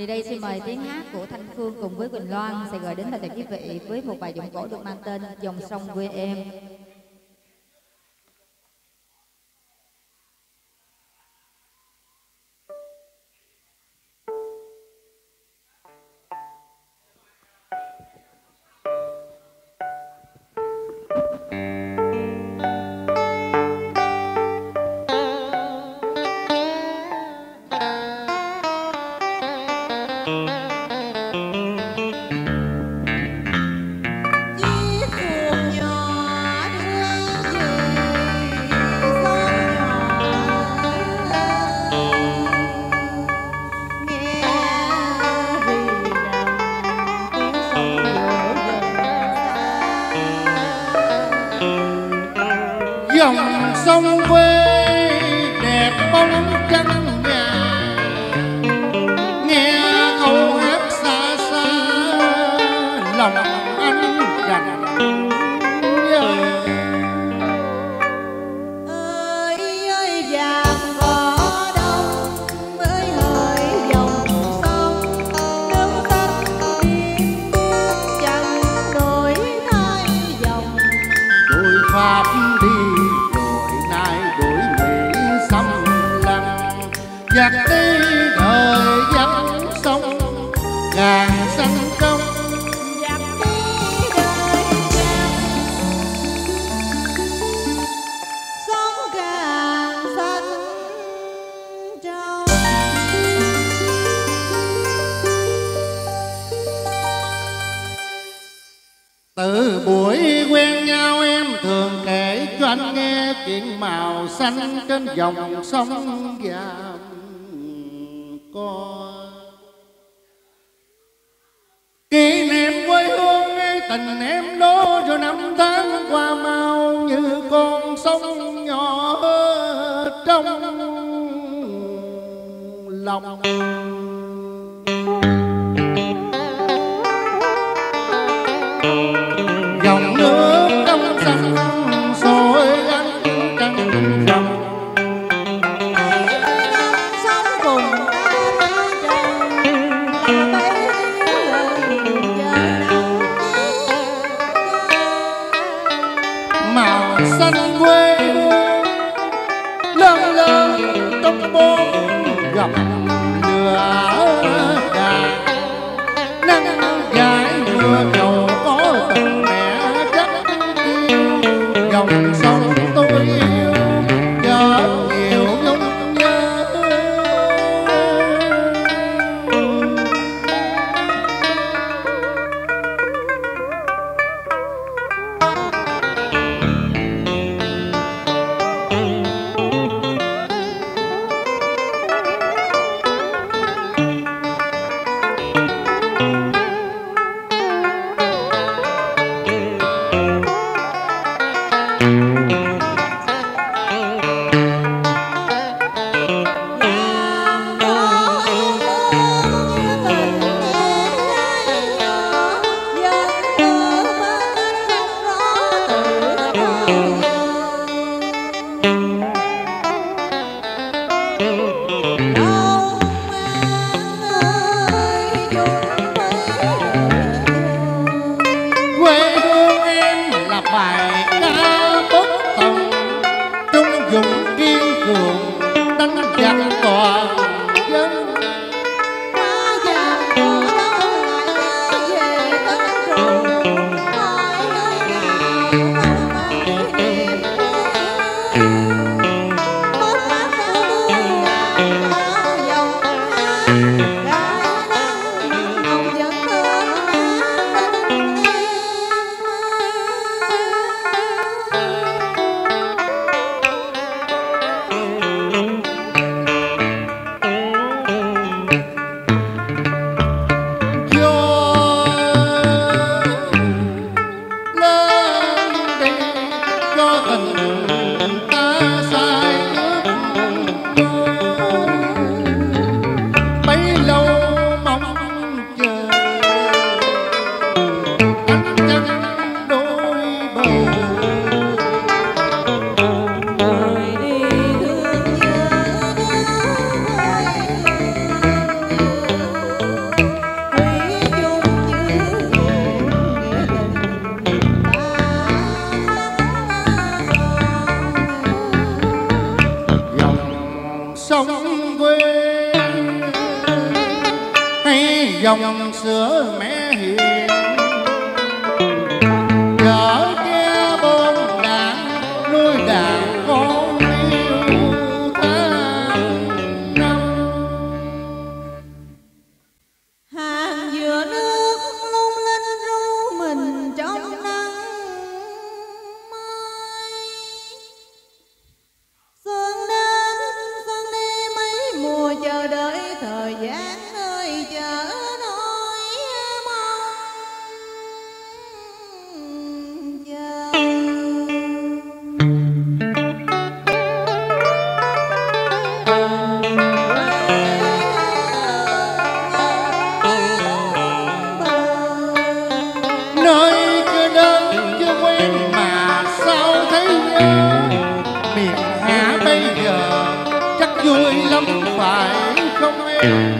Thì đây xin mời tiếng hát của Thanh Phương cùng với Quỳnh Loan sẽ gửi đến tất cả quý vị với một bài giọng cổ được mang tên Dòng Sông Quê Em. Dòng sông quê đẹp bóng trăng nhà, nghe câu hát xa xa lòng anh rành nhớ. Ơi ơi vàng cỏ đông, ơi hỡi dòng sông, nước xanh biên bước chẳng đổi thay dòng. Đôi Pháp đi giặc đi đời dòng sông ngàn xanh trong, giặc đi đời dòng sông ngàn xanh trong. Từ buổi quen nhau em thường kể cho anh nghe chuyện màu xanh trên dòng sông vàm coi. Kỷ niệm quê hương ấy, tình em đó rồi năm tháng qua mau như con sông nhỏ trong lòng. Dòng nước trong xanh soi ánh trăng ròng, màu xanh quê lớn lớn trong bốn gầm lửa đàn. Nắng dài mưa cầu có tình mẹ chắc yêu, dòng sông tôi yêu chớ nhiều nhung nhớ. dòng sữa mẹ hiền, chở ke bom đạn nuôi đàn con yêu tháng năm. hàng dừa nước lung linh ru mình trong nắng mai. Xuân đi mấy mùa chờ đợi thời gian nơi chờ nỗi mong chờ. Nơi chưa đến chưa quen mà sao thấy nhớ, miền Hạ bây giờ chắc vui lắm phải không em?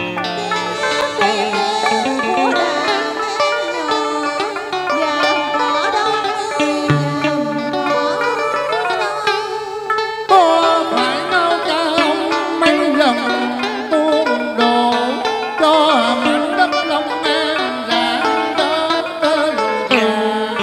Có phải nấu cơm mấy lần tuôn đổ cho mảnh đất Long An rạng rỡ tên nhà.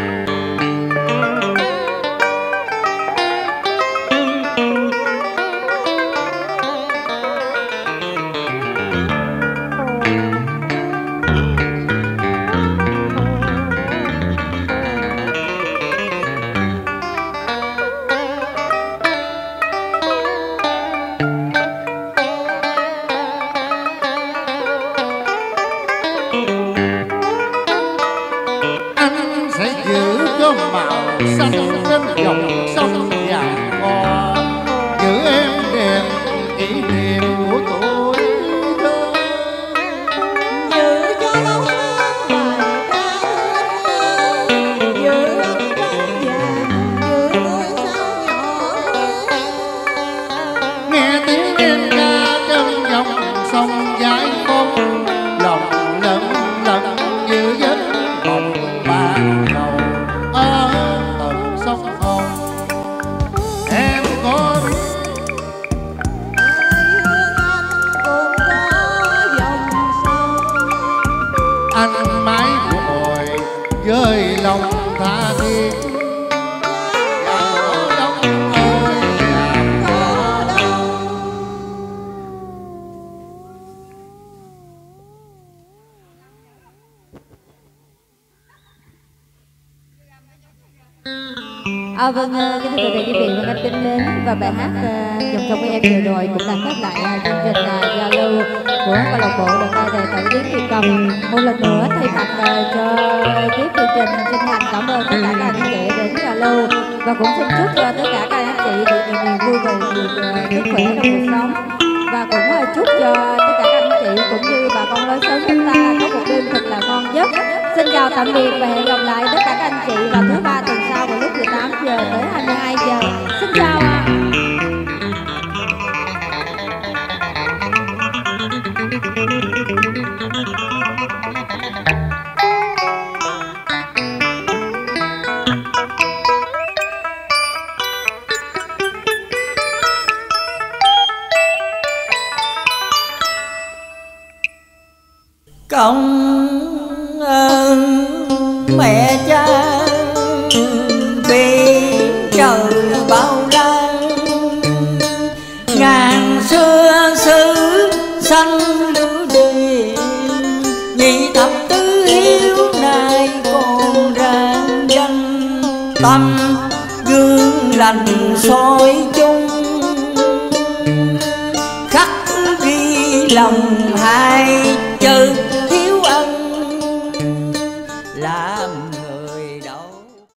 Anh sẽ giữ cho màu xanh trên dòng sông vàng cò, giữ em đẹp kỷ niệm của tuổi thơ. Giữ cho bóng dáng bài ca, giữ ấm trắng vàng, giữ ngôi sao nhỏ. Nghe tiếng em ca trên dòng sông giải phong, lòng lẫn lẫn như giấc mộng ban đầu ở tận sông Hồng. Em có biết Cũng có dòng sông. anh mãi vội với lòng tha thiết. Ở đâu ơi Có đâu Vâng, kính thưa quý vị và các kính mến, và bài hát dòng sông của em vừa rồi cũng đã khép lại chương trình giao lưu của câu lạc bộ đờn ca đời cải tiến Việt Cầm. Một lần nữa thay mặt cho tiếp chương trình xin thành cảm ơn tất cả các anh chị đến giao lưu, và cũng xin chúc cho tất cả các anh chị được nhiều niềm vui và nhiều sức khỏe trong cuộc sống, và cũng chúc cho tất cả các anh chị cũng như bà con lối xóm chúng ta có một đêm thật là ngon giấc. Xin chào tạm biệt và hẹn gặp lại tất cả các anh chị vào thứ ba tuần sau vào lúc 18 giờ tới 22 giờ. Xin chào ạ. Công ơn mẹ cha biển trời bao la, ngàn xưa xứ xanh lưu điền, nhị thập tứ hiếu nay còn rạng danh, tâm gương lành soi chung khắc ghi lòng hai chữ